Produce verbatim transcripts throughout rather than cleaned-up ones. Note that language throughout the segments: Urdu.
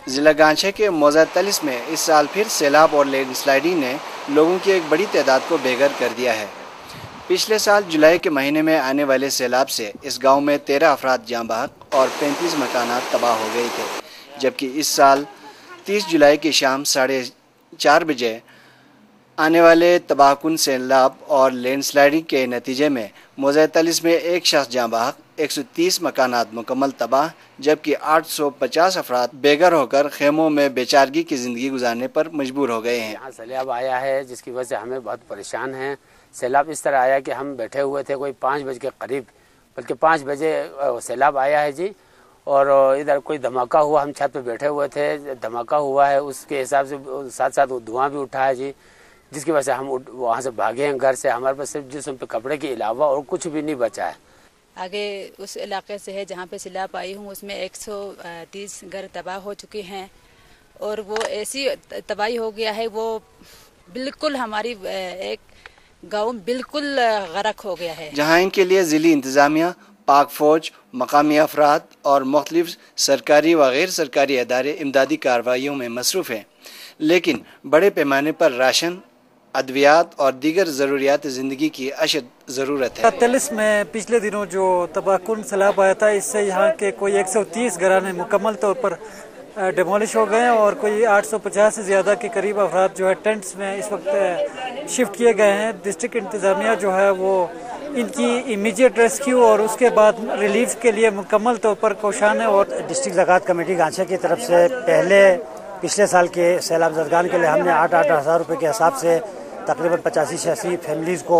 ضلع گانچھے کے موضع تلس میں اس سال پھر سیلاب اور لینڈ سلائڈنگ نے لوگوں کی ایک بڑی تعداد کو بے گھر کر دیا ہے۔ پچھلے سال جولائی کے مہینے میں آنے والے سیلاب سے اس گاؤں میں تیرہ افراد جاں بحق اور پینتیس مکانات تباہ ہو گئے تھے، جبکہ اس سال تیس جولائی کی شام ساڑھے چار بجے آنے والے تباہ کن سیلاب اور لینڈ سلائڈنگ کے نتیجے میں موضع تلس میں ایک شخص جاں بحق، ایک سو تیس مکانات مکمل تباہ، جبکہ آٹھ سو پچاس افراد بے گھر ہو کر خیموں میں بے چارگی کی زندگی گزارنے پر مجبور ہو گئے ہیں۔ یہاں سیلاب آیا ہے جس کی وجہ سے ہمیں بہت پریشان ہیں۔ سیلاب اس طرح آیا کہ ہم بیٹھے ہوئے تھے کوئی پانچ بجے کے قریب، بلکہ پانچ بجے سیلاب آیا ہے جی، اور ادھر کوئی دھماکہ ہوا، ہم چھت پہ بیٹھے ہوئے تھے، دھماکہ ہوا ہے، اس کے حساب سے ساتھ ساتھ دھواں بھی اٹھا ہے جی، جس کی وجہ سے ہم وہاں سے بھاگے ہیں گھر سے۔ ہمارے پاس صرف جسم پہ کپڑے کے علاوہ اور کچھ بھی نہیں بچا ہے۔ آگے اس علاقے سے ہے جہاں پہ سیلاب آئی ہوں، اس میں ایک سو تیس گھر تباہ ہو چکے ہیں، اور وہ ایسی تباہی ہو گیا ہے، وہ بالکل ہماری ایک گاؤں بالکل غرق ہو گیا ہے، جہاں ان کے لیے ضلعی انتظامیہ، پاک فوج، مقامی افراد اور مختلف سرکاری و غیر سرکاری ادارے امدادی کارروائیوں میں مصروف ہیں، لیکن بڑے پیمانے پر راشن، ادویات اور دیگر ضروریات زندگی کی اشد ضرورت ہے۔ تلس میں پچھلے دنوں جو تباہ کن سیلاب آیا تھا، اس سے یہاں کے کوئی ایک سو تیس گھرانے مکمل طور پر ڈیمولش ہو گئے ہیں، اور کوئی آٹھ سو پچاس سے زیادہ کے قریب افراد جو ہے ٹینٹس میں اس وقت شفٹ کیے گئے ہیں۔ ڈسٹرکٹ انتظامیہ جو ہے وہ ان کی امیجیٹ ریسکیو اور اس کے بعد ریلیف کے لیے مکمل طور پر کوشاں ہے۔ اور ڈسٹرکٹ زکوٰۃ کمیٹی گانچھے کی طرف سے پہلے پچھلے سال کے سیلاب زدگان کے لیے ہم نے آٹھ آٹھ ہزار روپے کے حساب سے تقریباً پچاسی چھیاسی فیملیز کو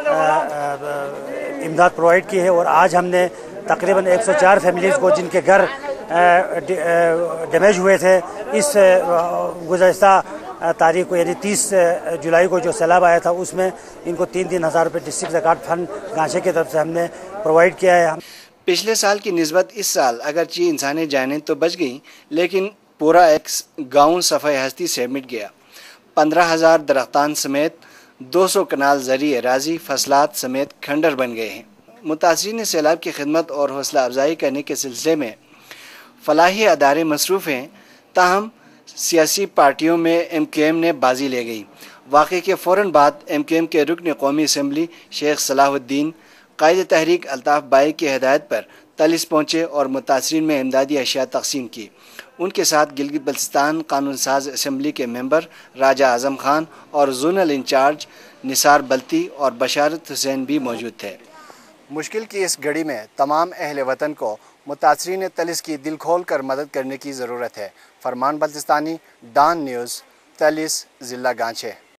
امداد پرووائڈ کی ہے، اور آج ہم نے تقریباً ایک سو چار فیملیز کو جن کے گھر ڈیمیج ہوئے تھے، اس گزشتہ تاریخ کو یعنی تیس جولائی کو جو سیلاب آیا تھا، اس میں ان کو تین تین ہزار روپے ڈسٹرکٹ زکوٰۃ فنڈ گانچھے کی طرف سے ہم نے پرووائڈ کیا ہے۔ پچھلے سال کی نسبت اس سال اگرچہ انسانی جانیں تو بچ گئیں، لیکن پورا ایک گاؤں صفحہ ہستی سے مٹ گیا۔ پندرہ ہزار درختان سمیت دو سو کنال زرعی اراضی فصلات سمیت کھنڈر بن گئے ہیں۔ متاثرین سیلاب کی خدمت اور حوصلہ افزائی کرنے کے سلسلے میں فلاحی ادارے مصروف ہیں، تاہم سیاسی پارٹیوں میں ایم کیو ایم نے بازی لے گئی۔ واقعے کے فوراً بعد ایم کیو ایم کے رکن قومی اسمبلی شیخ صلاح الدین قائد تحریک الطاف بائی کی ہدایت پر تلس پہنچے اور متاثرین میں امدادی اشیاء تقسیم کی۔ ان کے ساتھ گلگت بلتستان قانون ساز اسمبلی کے ممبر راجہ اعظم خان اور زونل انچارج نثار بلتی اور بشارت حسین بھی موجود تھے۔ مشکل کی اس گھڑی میں تمام اہل وطن کو متاثرین تلس کی دل کھول کر مدد کرنے کی ضرورت ہے۔ فرمان بلتستانی، ڈان نیوز، تلس، ضلع گانچھے۔